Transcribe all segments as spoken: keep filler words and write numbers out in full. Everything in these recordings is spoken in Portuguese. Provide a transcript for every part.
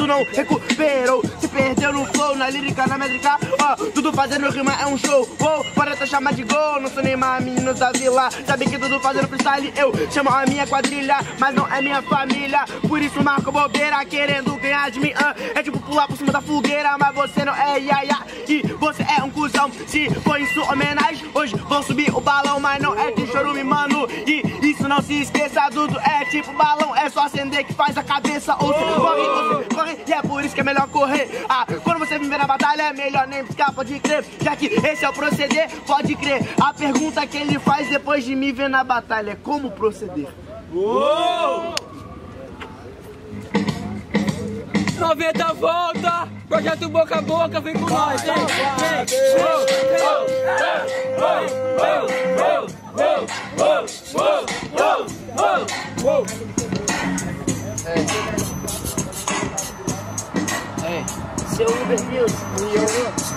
não recuperou. Se perdeu no flow, na lírica, na métrica, ó, tudo fazendo rima é um show. Oh, pode até chamar de gol, não sou Neymar, meninos da vila. Sabe que tudo fazendo freestyle, eu chamo a minha quadrilha, mas não é minha família. Por isso marco bobeira, querendo ganhar de mim. Uh, é tipo pular por cima da fogueira, mas você não é iaia. E você é um cuzão, se for em sua homenagem, hoje vou subir o balão, mas não é de chorume, mano. E isso não se esqueça, Dudu é tipo balão, é só acender que faz a cabeça. Ou você corre, ou você corre, e é por isso que é melhor correr. Ah, quando você me ver na batalha é melhor nem ficar, pode crer, já que esse é o proceder, pode crer. A pergunta que ele faz depois de me ver na batalha é como proceder. Uou! noventa volta, projeto boca a boca, vem com nós, vem, vem, É, seu Uber News, seu Uber News.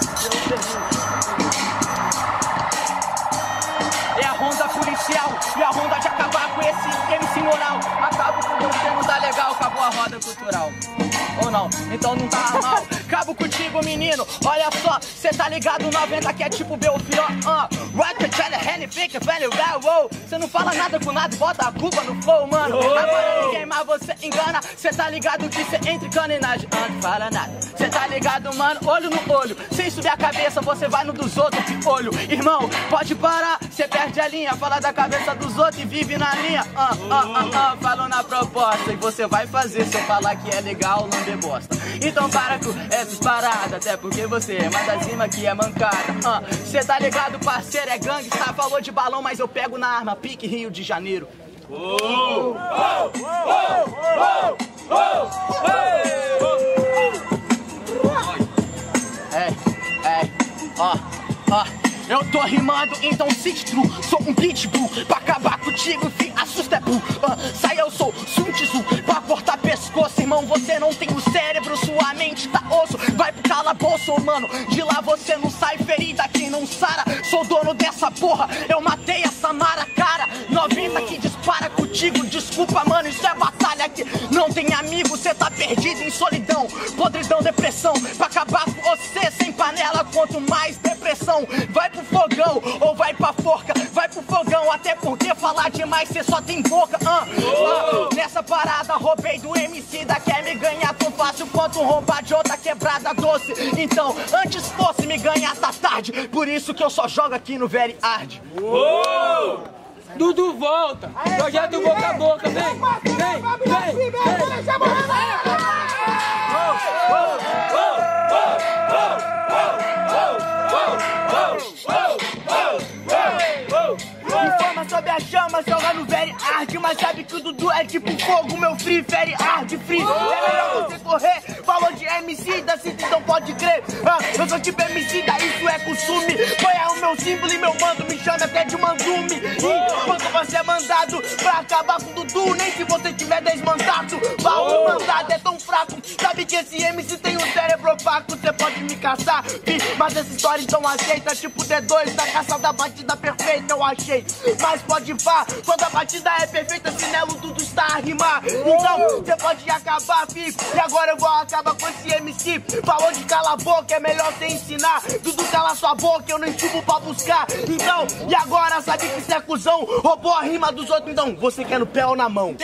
É a ronda policial e a ronda de acabar com esse M C moral. Acabo com você, não tá legal, acabou a roda cultural. Ou não, então não tá mal. Acabo contigo, menino, olha só, cê tá ligado, noventa que é tipo Belfior. Uh, right, try hand, fica velho, wow. Cê não fala nada com nada, bota a culpa no flow, mano. Agora ninguém mais você engana, cê tá ligado que cê entre cana e nade, não fala nada. Cê tá ligado, mano, olho no olho, sem subir a cabeça, você vai no dos outros de olho. Irmão, pode parar, cê perde a linha, fala da cabeça dos outros e vive na linha. Uh, uh, uh, uh, falou na proposta e você vai fazer se eu falar que é legal, não de bosta. Então para com essas paradas, até porque você é mais da cima que é mancada. uh, Cê tá ligado, parceiro, é gangue, tá? Falou de balão, mas eu pego na arma, pique Rio de Janeiro. Oh, oh, oh, oh, oh, oh. É, é, ó, ó. Eu tô rimando, então se true. Sou um pitbull, pra acabar contigo, fi, assusta é bull. uh, Sai, eu sou Sun Tzu, pra cortar pescoço. Irmão, você não tem o cérebro, sua mente tá osso. Vai pro calabouço, mano, de lá você não sai ferida, quem não sara. Sou dono dessa porra, eu matei essa mara, cara. noventa que dispara contigo, desculpa, mano, isso é batalha aqui. Não tem amigo, cê tá perdido em solidão, podridão, depressão. Pra acabar com você, sem panela, quanto mais depressão. Vai pro fogão, ou vai pra forca. Vai pro fogão, até porque falar demais cê só tem boca. uh, uh, Nessa parada roubei do M C da, quer me ganhar tão fácil quanto roubar de outra quebrada doce. Então, antes fosse me ganhar tá tarde, por isso que eu só jogo aqui no Very Hard. Uou! Dudu volta, projeto boca a boca, vem, vem, vem, vem. Informa sobre a chama, joga no Very Hard, mas sabe que o Dudu é tipo fogo, meu free, Very Hard, free. É melhor você correr, falou de M C da cita, então pode crer. ah, Eu sou tipo M C da, isso é costume. Foi é o meu símbolo e meu mando me chama até de mandume. E quando você é mandado pra acabar com o Dudu, nem se você tiver desmandado. Baú mandado é tão fraco, sabe que esse M C tem um cérebro opaco. Você pode me caçar, fi, mas essa história então aceita. Tipo D dois da caça da batida perfeita, eu achei. Mas pode vá, quando a batida é perfeita, Sinelo tudo está a rimar. Então você pode acabar, fi, e agora eu vou acabar com esse M C. Falou de cala a boca, é melhor você ensinar. Dudu cala sua boca, eu nem subo pra buscar. Então, e agora sabe que você é cuzão, roubou a rima dos outros, então você quer no pé ou na mão.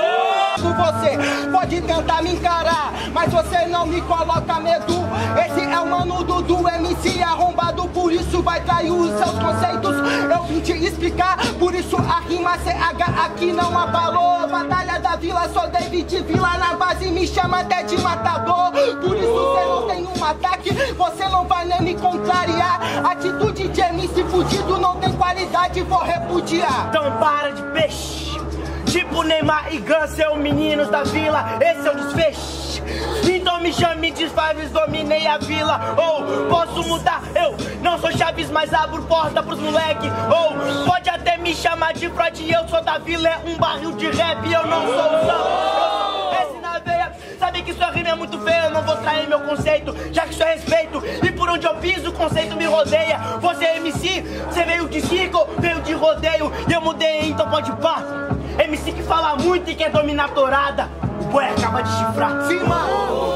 Você pode tentar me encarar, mas você não me coloca medo. Esse é o mano Dudu, M C arrombado, por isso vai trair os seus conceitos. Eu vim te explicar, por isso a rima C H aqui não abalou. Batalha da Vila, sou David Vila na base, me chama até de matador. Por isso você não tem um ataque, você não vai nem me contrariar. Atitude de M C fudido não tem qualidade, vou repudiar. Então para de peixe, tipo Neymar e Gun, seu meninos da vila, esse é o desfecho. Então me chame de Faves, dominei a vila. Ou posso mudar, eu não sou Chaves, mas abro porta pros moleque. Ou pode até me chamar de Freud, eu sou da vila, é um barril de rap, eu não sou o samba. Esse na veia, sabe que sua rima é muito feia, eu não vou trair meu conceito, já que isso é respeito. E por onde eu piso, o conceito me rodeia. Você é M C, você veio de circo, veio de rodeio, e eu mudei, então pode pá. M C que fala muito e quer dominar a torada, o boi acaba de chifrar. Sim, mano.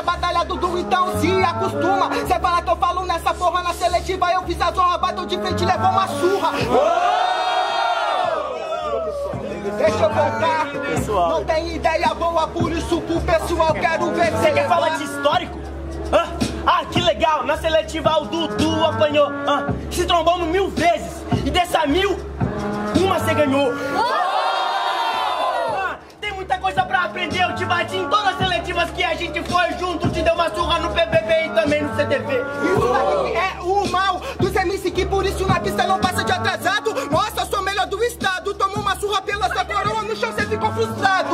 batalha, Dudu, então se acostuma. Cê fala que eu falo nessa porra na seletiva, eu fiz a zorra, bateu de frente e levou uma surra. Deixa eu voltar, pessoal. Não tem ideia boa, por isso pro pessoal quero ver. Você quer falar de histórico? Ah, ah, que legal, na seletiva o Dudu apanhou. Ah, se trombamos mil vezes e dessa mil, uma você ganhou. Ah, tem muita coisa pra aprender, eu te bati em todas as seletivas que a gente foi junto, te deu uma surra no P B B e também no C T V. Isso daqui é o mal dos M C que por isso na pista não passa de atrasado. Nossa, eu sou o melhor do estado, tomou uma surra pela sua coroa, no chão você ficou frustrado.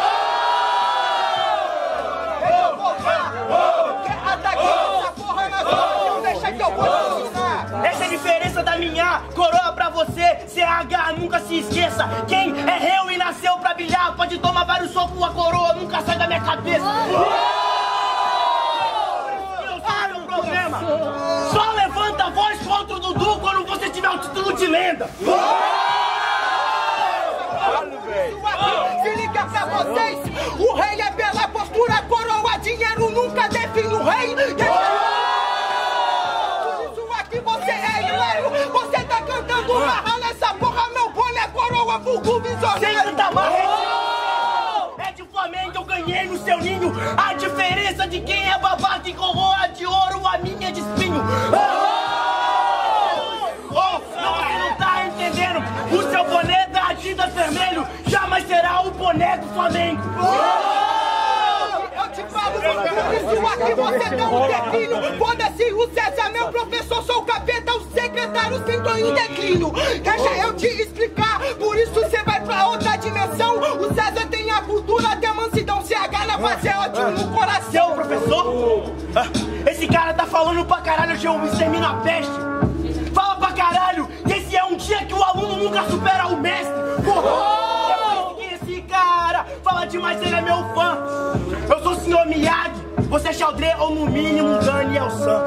Deixa eu voltar, quer atacar essa porra na zona, não deixa que eu vou te ensinar. Essa é a diferença da minha coroa pra você, C H, nunca se esqueça. Quem é réu e nasceu pra brilhar, pode tomar vários socos, a coroa nunca sai da minha cabeça. Problema. Só levanta a voz contra o Dudu quando você tiver o título de lenda. Se liga pra vocês, o rei é pela postura, coroa, dinheiro nunca define o rei. Por isso aqui você é hilário, você tá cantando marra nessa porra, meu boné, coroa, vulgo, visionário. Sem tanta marra, é de Flamengo, eu ganhei no seu ninho. A diferença de quem é babaca e coroa de ouro, a minha é de espinho. Oh, não, você não tá entendendo. O seu boné da Adidas vermelho jamais será o boné do Flamengo. Eu te falo, por isso aqui você não tem filho. Foda-se o César, meu professor, sou o capeta, o secretário sentou em declínio. Deixa eu te explicar, por isso você vai pra outra dimensão. O César tem a cultura, tem a mansidão, C H na base é ótimo no coração. Seu professor? Ah, esse cara tá falando pra caralho, hoje eu extermino a peste. Fala pra caralho, e esse é um dia que o aluno nunca supera o mestre. Porra, que esse cara fala demais, ele é meu fã. Eu sou o senhor Miyagi, você é Xaldré ou no mínimo Daniel San.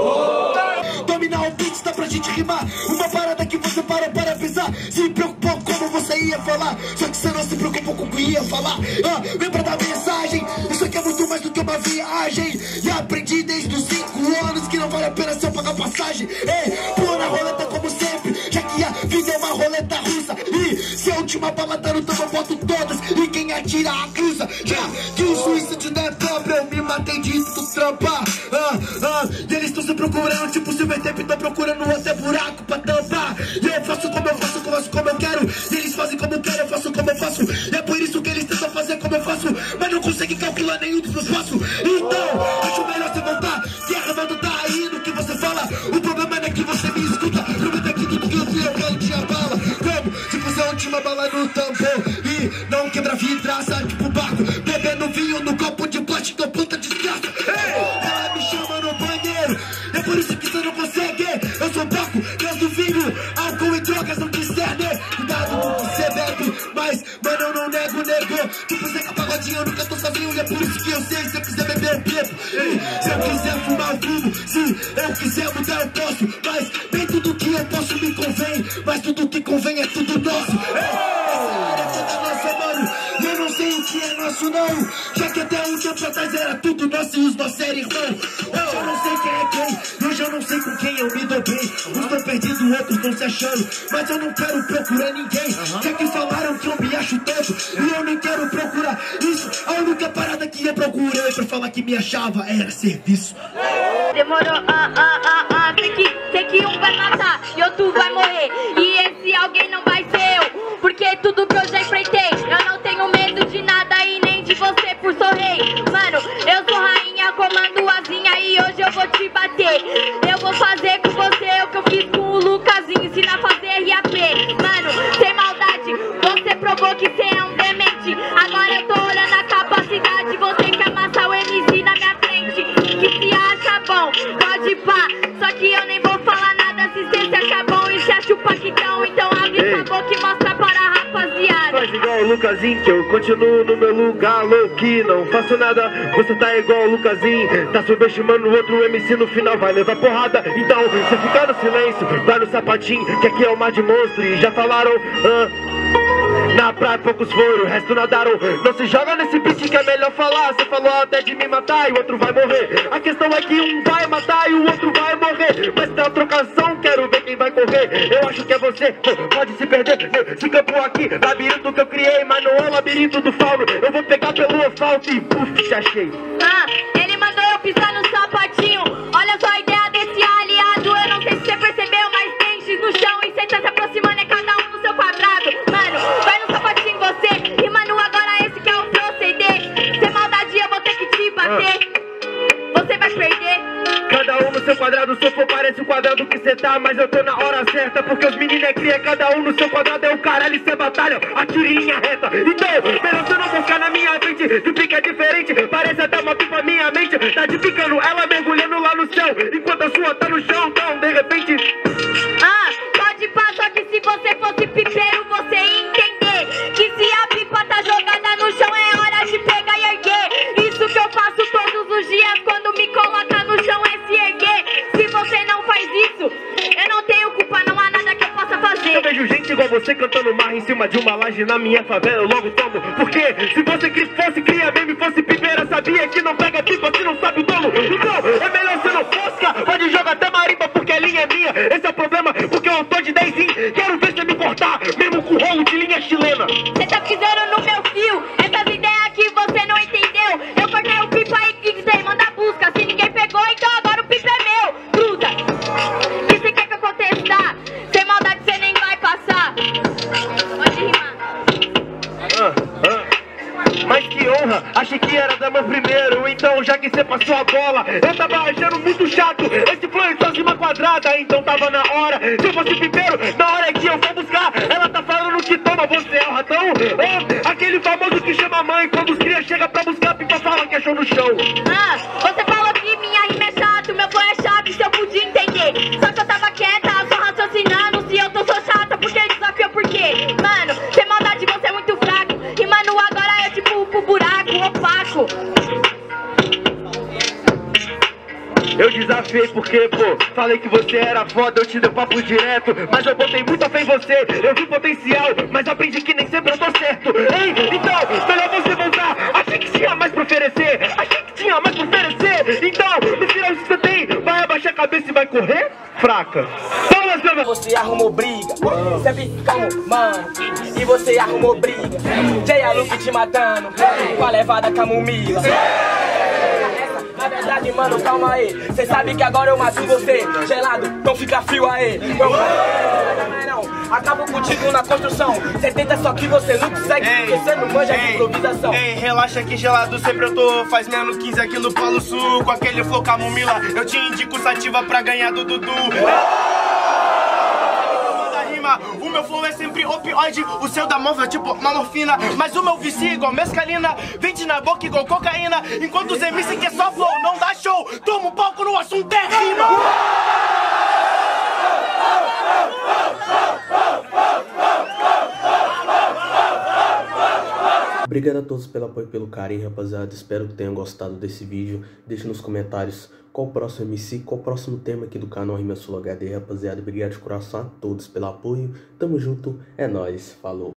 Dominar o beat dá pra gente rimar. Uma parada que você para para pensar. Se preocupou como você ia falar, só que você não se preocupou com o que ia falar. Ah, lembra da mensagem? Isso aqui é muito mais do que uma viagem. E aprendi desde os cinco anos que não vale a pena se eu pagar passagem. Ei, pula na roleta como sempre, já que a vida é uma roleta russa. E se a última bala tá no topo, eu boto todas. E quem atira acusa. Já que o suicídio não é pobre, eu me matei de tu trampar. Ah, ah, e eles estão se procurando, tipo Silver Tape, tô procurando até buraco pra tampar. E eu faço como eu faço, faço como eu quero. E eles fazem como eu quero, eu faço como eu faço. E é por isso que eles tentam fazer como eu faço, mas não conseguem calcular nenhum dos meus passos. Então, acho melhor você voltar. Se a revolta tá aí no que você fala, o problema não é que você me escuta. Prometo aqui tudo que eu fui, eu quero te abala. Como se fosse a última bala no tambor. E não quebra vidraça, tipo barco. Bebendo vinho no copo de plástico, puta desgraça. Ei, ela me chama no banheiro, é por isso que você não consegue. Eu sou Paco, caso vinho, álcool e drogas não discernem. Cuidado com o que você bebe, mas, mano, eu não nego, nego. Tipo Zeca Pagodinho, eu nunca tô sozinho. E é por isso que eu sei, se eu quiser beber, eu bebo. E se eu quiser fumar, eu fumo. Se eu quiser mudar, eu posso. Mas nem tudo que eu posso me convém, mas tudo que convém é tudo nosso. Essa área é toda nossa, mano. E eu não sei o que é nosso, não. Já que até um tempo atrás era tudo nosso e os nossos eram irmãos. Hoje eu não sei quem é quem, hoje eu não sei com quem eu me dou bem. Uns tão perdidos, outros estão se achando, mas eu não quero procurar ninguém. Já que falaram que eu me acho tanto, e eu nem quero procurar isso. A única parada que eu procurei pra falar que me achava era serviço. Demorou, ah, ah, ah, ah, tem que, tem que um vai matar e outro vai morrer. E esse alguém não vai ser eu, porque tudo que eu já enfrentei, eu não tenho medo de nada e nem de você por sou rei. Mano, eu sou rainha, comando asinha e hoje eu vou te bater. Eu vou fazer com você o que eu fiz com o Lucasinho, ensinar a fazer R A P. Mano, sem maldade, você provou que você é um demente. Agora eu tô olhando a capacidade, você que amassa o M C na minha frente. Que se acha bom, pode pá, só que eu nem vou falar nada se cê se acha bom e se acha o paquitão. Então abre sua boca e mostra para a rapaziada. Faz igual o Lucasinho, que eu continuo no meu lugar louco, não faço nada. Você tá igual o Lucasinho, tá subestimando o outro M C, no final vai levar porrada. Então você fica no silêncio, vai no sapatinho, que aqui é o mar de monstro. E já falaram, ah, Na praia poucos foram, o resto nadaram. Não se joga nesse beat que é melhor falar. Você falou até de me matar e o outro vai morrer. A questão é que um vai matar e o outro vai morrer. Mas na trocação, quero ver quem vai correr. Eu acho que é você, pode se perder nesse campo aqui. Labirinto que eu criei, mas não é o labirinto do fauno. Eu vou pegar pelo asfalto e puf, te achei. Ah, ele mandou eu pisar no sapatinho. Olha só a ideia desse aliado. Eu não sei se você percebeu, mas tem X no chão e cê tá se aproximando, é cada um no seu quadrado. Mano, vai no sapatinho você. E mano, agora esse que é o proceder. Sem maldade eu vou ter que te bater. Você vai perder. Cada um no seu quadrado, se eu for parece o quadrado que cê tá. Mas eu tô na hora certa, porque os meninos é cria. Cada um no seu quadrado é o caralho e cê batalha. Atire em linha reta. Então, melhor você não buscar na minha frente. Que pica é diferente, parece até uma pipa minha mente. Tá de picando, ela mergulhando lá no céu, enquanto a sua tá no chão, então de repente. Ah, pode pá, só que se você fosse pipeiro, você ia entender que se a pipa tá jogada no chão, é hora de pegar e erguer. Isso que eu faço todos os dias, quando me coloca no chão é se erguer. Se você não faz isso, eu não tenho culpa, não há nada que eu possa fazer. Eu vejo gente igual você cantando marra em cima de uma laje na minha favela, eu logo tomo. Porque se você fosse cria mesmo e fosse pipeira, sabia que não pega pipa se não sabe o dono. Então, é melhor você não fosca, pode jogar até marimba porque a linha é minha. Esse é o problema, porque eu tô de dez em. Quero ver você me cortar, mesmo com rolo de linha chilena. Você tá pisando no meu fio, essas ideias aqui você não entendeu. Eu cortei o pipa e quisei mandar busca. Se ninguém pegou, então agora o pipa é meu. Gruda, e você quer que eu contestar? Sem maldade você nem vai passar. Pode rimar. Ah, ah. Mas que honra, achei que era da meu primeiro. Então já que você passou a bola, eu tava achando muito chato esse flow só de uma quadrada. Então tava na hora, se eu fosse pipeiro, na hora que eu for buscar. Ela tá falando que toma, você é o ratão. Oh, aquele famoso que chama a mãe quando os cria chega pra buscar, pipa fala que achou no chão. Ah, você falou que minha rima é chato, meu flow é chato, se eu podia entender. Só que eu tava quieta, só raciocinando. Se eu tô sou chata, porque desafiou por quê? Mano, sem maldade você é muito fraco. E mano, agora é tipo pro buraco opaco. Eu desafiei porque, pô, falei que você era foda, eu te dei papo direto. Mas eu botei muita fé em você, eu vi potencial, mas aprendi que nem sempre eu tô certo. Ei, então, melhor você voltar. Achei que tinha mais pra oferecer, achei que tinha mais pra oferecer. Então, no final que você tem, vai abaixar a cabeça e vai correr? Fraca. Fala, Silva! Você arrumou briga, sempre fica arrumando. E você arrumou briga, Jay a Luke te matando, com a levada camomila. Na verdade, mano, calma aí. Cê sabe que agora eu mato você. Gelado, então fica frio aí. Eu mas não, acabo contigo na construção. Cê tenta, só que você não consegue. Ei, porque cê não manja de improvisação. Ei, relaxa que gelado sempre eu tô. Faz menos quinze aqui no Polo Sul. Com aquele flow camomila, eu te indico sativa pra ganhar do Dudu. O meu flow é sempre opioide, o seu da móvel é tipo uma morfina. Mas o meu vicia é igual mescalina, vende na boca igual cocaína. Enquanto os M C que é só flow, não dá show. Toma um palco no assunto é rima. Obrigado a todos pelo apoio e pelo carinho, rapaziada. Espero que tenham gostado desse vídeo. Deixe nos comentários qual o próximo M C, qual o próximo tema aqui do canal Rima Sul H D, rapaziada. Obrigado de coração a todos pelo apoio. Tamo junto, é nóis, falou.